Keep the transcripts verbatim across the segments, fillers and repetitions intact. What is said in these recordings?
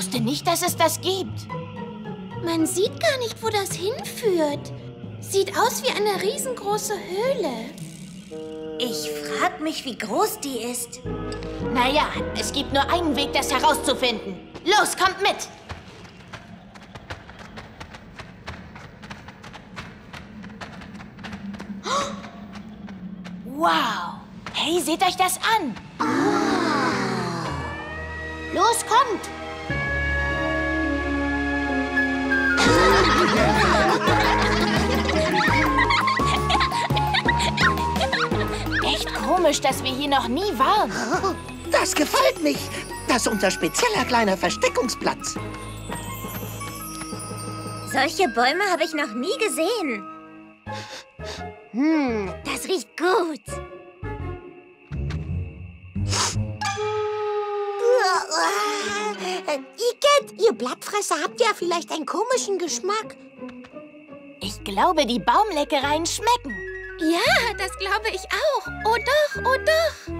wusste nicht, dass es das gibt. Man sieht gar nicht, wo das hinführt. Sieht aus wie eine riesengroße Höhle. Ich frag mich, wie groß die ist. Naja, es gibt nur einen Weg, das herauszufinden. Los, kommt mit! Wow! Hey, seht euch das an! Los, kommt! Echt komisch, dass wir hier noch nie waren. Das gefällt mich. Das ist unser spezieller kleiner Versteckungsplatz. Solche Bäume habe ich noch nie gesehen. Hm, das riecht gut. Igitt, ihr Blattfresser habt ja vielleicht einen komischen Geschmack. Ich glaube, die Baumleckereien schmecken. Ja, das glaube ich auch. Oh doch, oh doch.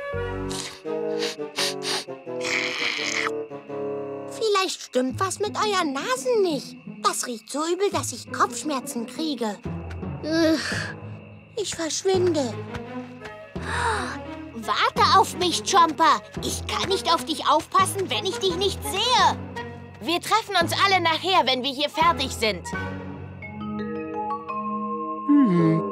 Vielleicht stimmt was mit euren Nasen nicht. Das riecht so übel, dass ich Kopfschmerzen kriege. Ich verschwinde. Warte auf mich, Chomper. Ich kann nicht auf dich aufpassen, wenn ich dich nicht sehe. Wir treffen uns alle nachher, wenn wir hier fertig sind. Hm.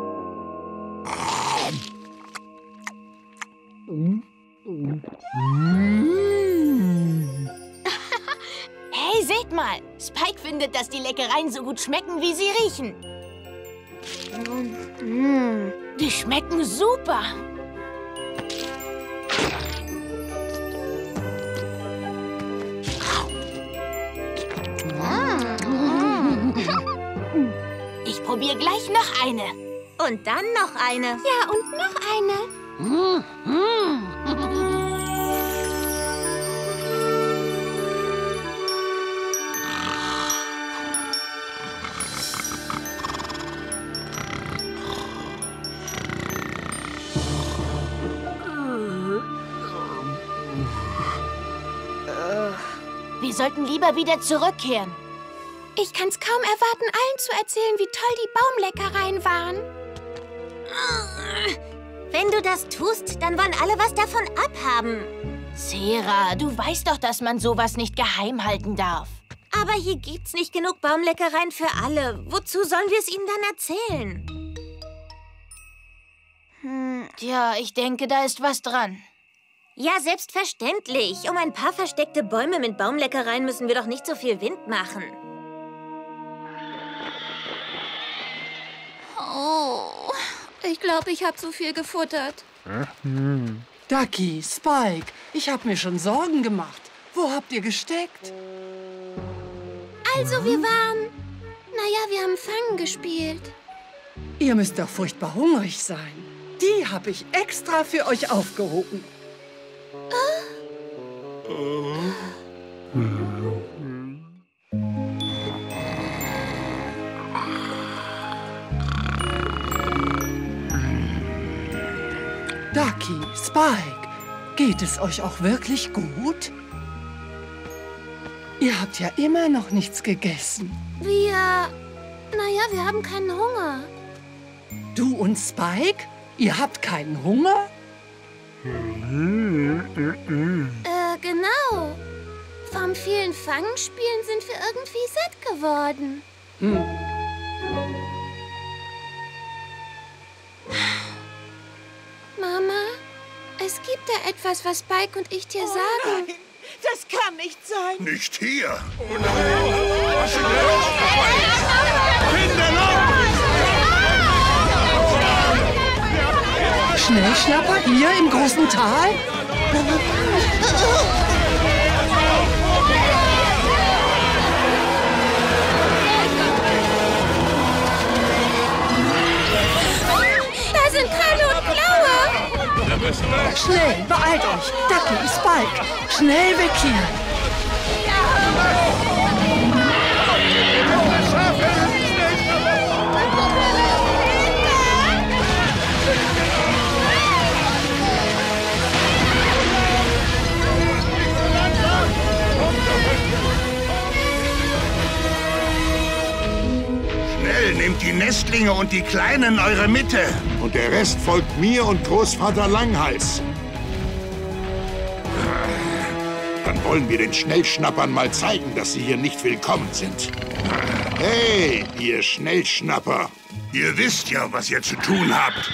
Hey, seht mal. Spike findet, dass die Leckereien so gut schmecken, wie sie riechen. Mm, die schmecken super. Ich probiere gleich noch eine. Und dann noch eine. Ja, und noch eine. Wir sollten lieber wieder zurückkehren. Ich kann's kaum erwarten, allen zu erzählen, wie toll die Baumleckereien waren. Wenn du das tust, dann wollen alle was davon abhaben. Sera, du weißt doch, dass man sowas nicht geheim halten darf. Aber hier gibt's nicht genug Baumleckereien für alle. Wozu sollen wir es ihnen dann erzählen? Hm, tja, ich denke, da ist was dran. Ja, selbstverständlich. Um ein paar versteckte Bäume mit Baumleckereien müssen wir doch nicht so viel Wind machen. Oh, ich glaube, ich habe zu viel gefuttert. Hm. Ducky, Spike, ich habe mir schon Sorgen gemacht. Wo habt ihr gesteckt? Also, wir waren... Naja, wir haben Fangen gespielt. Ihr müsst doch furchtbar hungrig sein. Die habe ich extra für euch aufgehoben. Ducky, Spike, geht es euch auch wirklich gut? Ihr habt ja immer noch nichts gegessen. Wir... Naja, wir haben keinen Hunger. Du und Spike? Ihr habt keinen Hunger? Äh, genau. Vom vielen Fangenspielen sind wir irgendwie satt geworden. Hm. Mama, es gibt da etwas, was Spike und ich dir Oh sagen. nein, das kann nicht sein. Nicht hier. Oh nein! Kinder, Schnellschnapper hier im großen Tal? Da sind Kralle und Klaue. Da müssen wir. Schnell, beeilt euch! Ducky, Spike, schnell weg hier! die Nestlinge und die Kleinen in eure Mitte. Und der Rest folgt mir und Großvater Langhals. Dann wollen wir den Schnellschnappern mal zeigen, dass sie hier nicht willkommen sind. Hey, ihr Schnellschnapper! Ihr wisst ja, was ihr zu tun habt.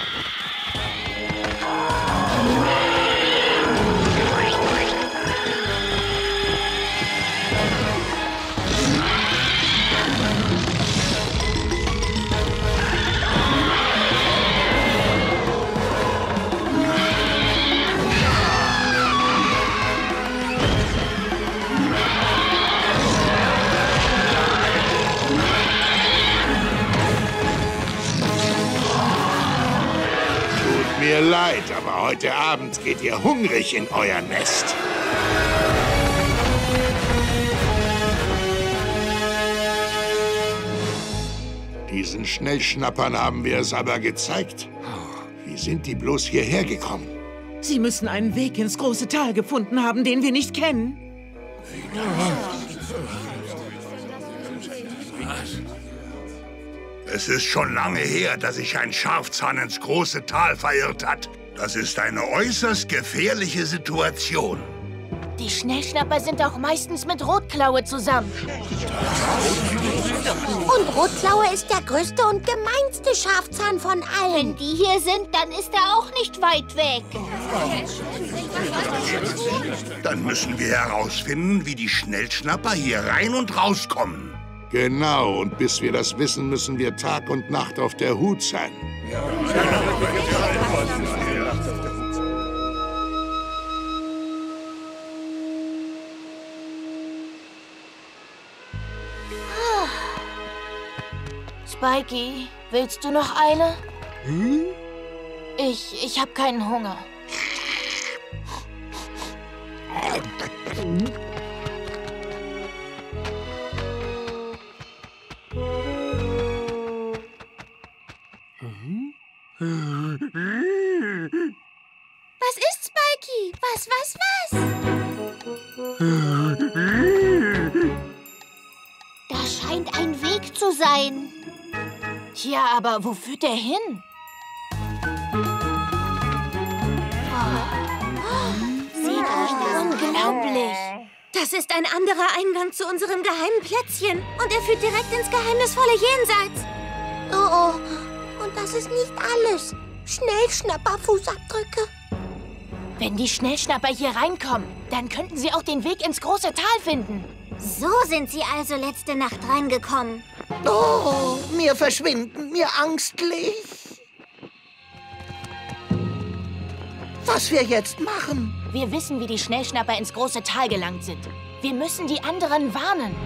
Mir leid, aber heute Abend geht ihr hungrig in euer Nest. Diesen Schnellschnappern haben wir es aber gezeigt. Wie sind die bloß hierher gekommen? Sie müssen einen Weg ins große Tal gefunden haben, den wir nicht kennen. Es ist schon lange her, dass sich ein Schafzahn ins große Tal verirrt hat. Das ist eine äußerst gefährliche Situation. Die Schnellschnapper sind auch meistens mit Rotklaue zusammen. Und Rotklaue ist der größte und gemeinste Schafzahn von allen. Wenn die hier sind, dann ist er auch nicht weit weg. Dann müssen wir herausfinden, wie die Schnellschnapper hier rein und rauskommen. Genau, und bis wir das wissen, müssen wir Tag und Nacht auf der Hut sein. Spikey, willst du noch eine? Hm? Ich, ich habe keinen Hunger. Was ist, Spikey? Was, was, was? Da scheint ein Weg zu sein. Tja, aber wo führt der hin? Seht euch das Unglaublich. Das ist ein anderer Eingang zu unserem geheimen Plätzchen. Und er führt direkt ins geheimnisvolle Jenseits. Oh, oh. Und das ist nicht alles. Schnellschnapper-Fußabdrücke. Wenn die Schnellschnapper hier reinkommen, dann könnten sie auch den Weg ins große Tal finden. So sind sie also letzte Nacht reingekommen. Oh, mir verschwinden, mir angstlich. Was wir jetzt machen? Wir wissen, wie die Schnellschnapper ins große Tal gelangt sind. Wir müssen die anderen warnen.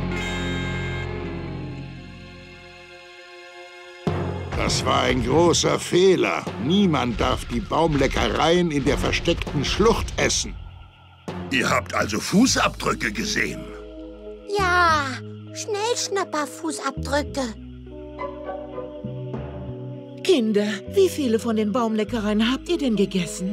Das war ein großer Fehler. Niemand darf die Baumleckereien in der versteckten Schlucht essen. Ihr habt also Fußabdrücke gesehen? Ja, Schnellschnapper-Fußabdrücke. Kinder, wie viele von den Baumleckereien habt ihr denn gegessen?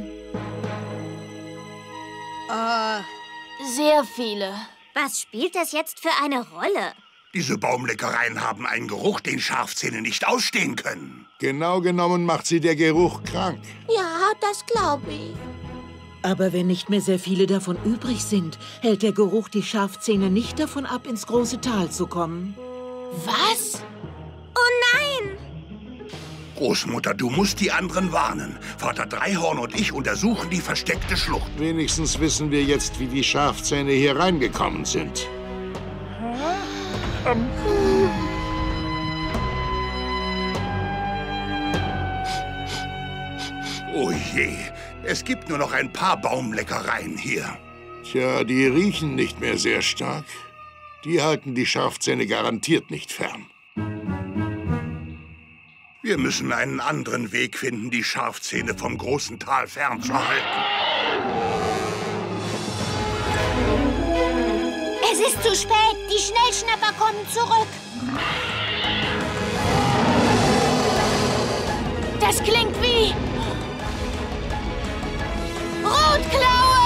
Äh, sehr viele. Was spielt das jetzt für eine Rolle? Diese Baumleckereien haben einen Geruch, den Schafzähne nicht ausstehen können. Genau genommen macht sie der Geruch krank. Ja, das glaube ich. Aber wenn nicht mehr sehr viele davon übrig sind, hält der Geruch die Schafzähne nicht davon ab, ins große Tal zu kommen. Was? Oh nein! Großmutter, du musst die anderen warnen. Vater Dreihorn und ich untersuchen die versteckte Schlucht. Wenigstens wissen wir jetzt, wie die Schafzähne hier reingekommen sind. Ähm. Oh je, es gibt nur noch ein paar Baumleckereien hier. Tja, die riechen nicht mehr sehr stark. Die halten die Schafzähne garantiert nicht fern. Wir müssen einen anderen Weg finden, die Schafzähne vom großen Tal fernzuhalten. Es ist zu spät. Die Schnellschnapper kommen zurück. Das klingt wie Rotklaue!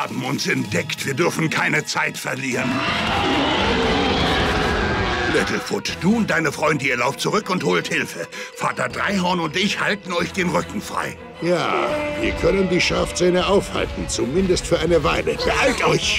haben uns entdeckt. Wir dürfen keine Zeit verlieren. Littlefoot, du und deine Freunde, ihr lauft zurück und holt Hilfe. Vater Dreihorn und ich halten euch den Rücken frei. Ja, wir können die Schafzähne aufhalten, zumindest für eine Weile. Beeilt euch!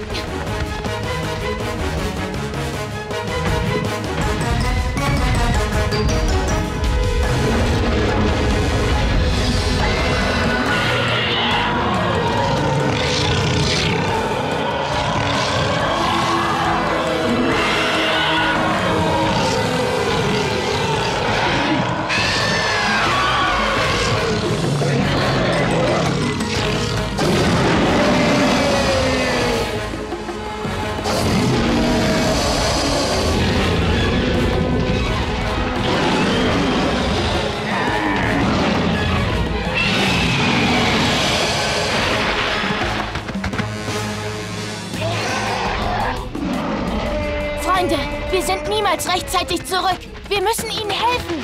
Wir sind niemals rechtzeitig zurück. Wir müssen ihnen helfen.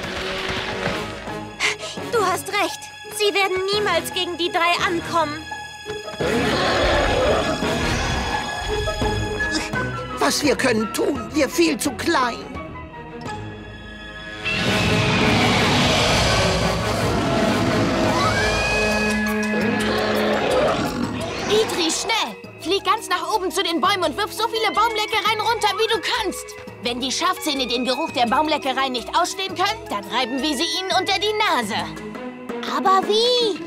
Du hast recht. Sie werden niemals gegen die drei ankommen. Was wir können tun, wir viel zu klein. Idri, schnell! Flieg ganz nach oben zu den Bäumen und wirf so viele Baumleckereien runter, wie du kannst. Wenn die Schafzähne den Geruch der Baumleckereien nicht ausstehen können, dann reiben wir sie ihnen unter die Nase. Aber wie?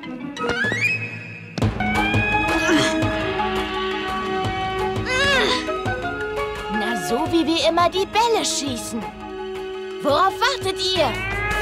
Na, so wie wir immer die Bälle schießen. Worauf wartet ihr?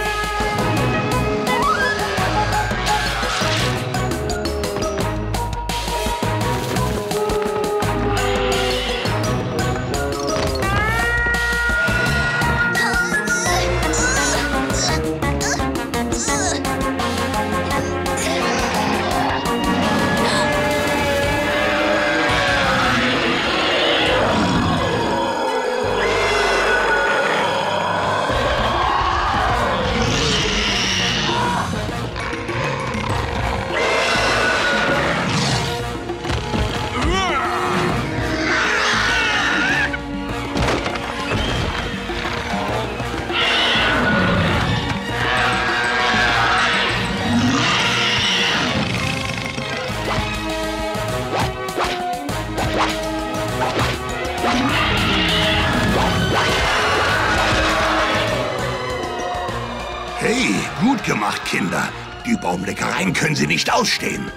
Hey, gut gemacht, Kinder. Die Baumleckereien können Sie nicht ausstehen.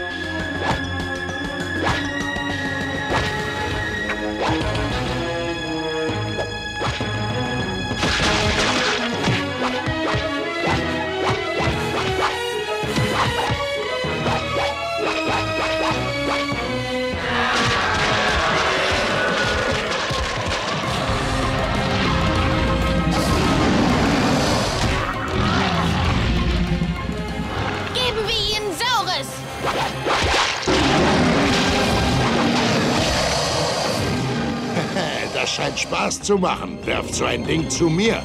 Das scheint Spaß zu machen. Werft so ein Ding zu mir.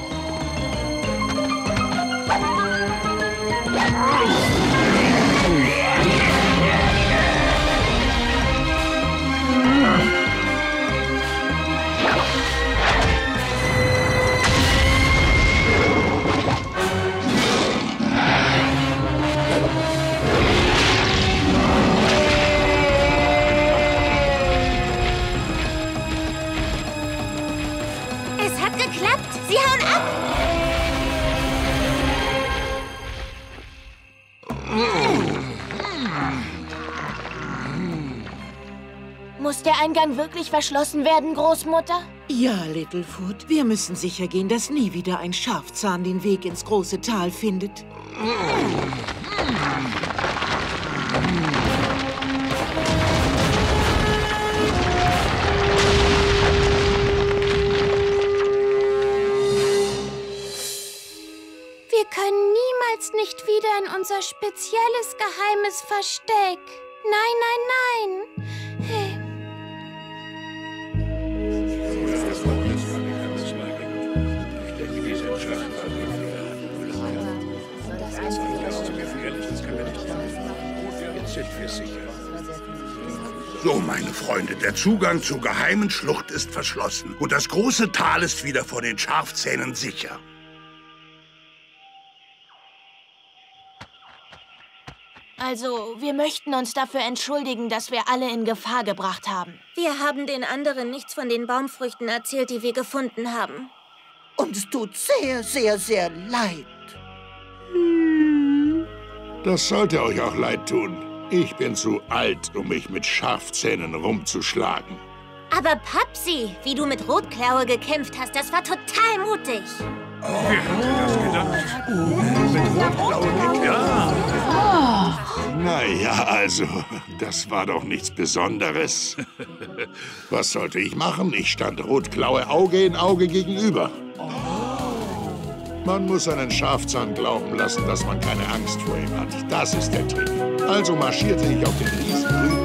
Sie hauen ab! Muss der Eingang wirklich verschlossen werden, Großmutter? Ja, Littlefoot. Wir müssen sicher gehen, dass nie wieder ein Schafzahn den Weg ins große Tal findet. Wir können niemals nicht wieder in unser spezielles geheimes Versteck. Nein, nein, nein. Hey. Jetzt sind wir sicher. So, meine Freunde, der Zugang zur geheimen Schlucht ist verschlossen. Und das große Tal ist wieder vor den Schafzähnen sicher. Also, wir möchten uns dafür entschuldigen, dass wir alle in Gefahr gebracht haben. Wir haben den anderen nichts von den Baumfrüchten erzählt, die wir gefunden haben. Uns tut sehr, sehr, sehr leid. Das sollte euch auch leid tun. Ich bin zu alt, um mich mit Schafzähnen rumzuschlagen. Aber Papsi, wie du mit Rotklaue gekämpft hast, das war total mutig. Wer hätte das gedacht? Mit Rotklaue, ja. Naja, also, das war doch nichts Besonderes. Was sollte ich machen? Ich stand Rotklaue Auge in Auge gegenüber. Man muss einen Schafzahn glauben lassen, dass man keine Angst vor ihm hat. Das ist der Trick. Also marschierte ich auf den Riesen rüber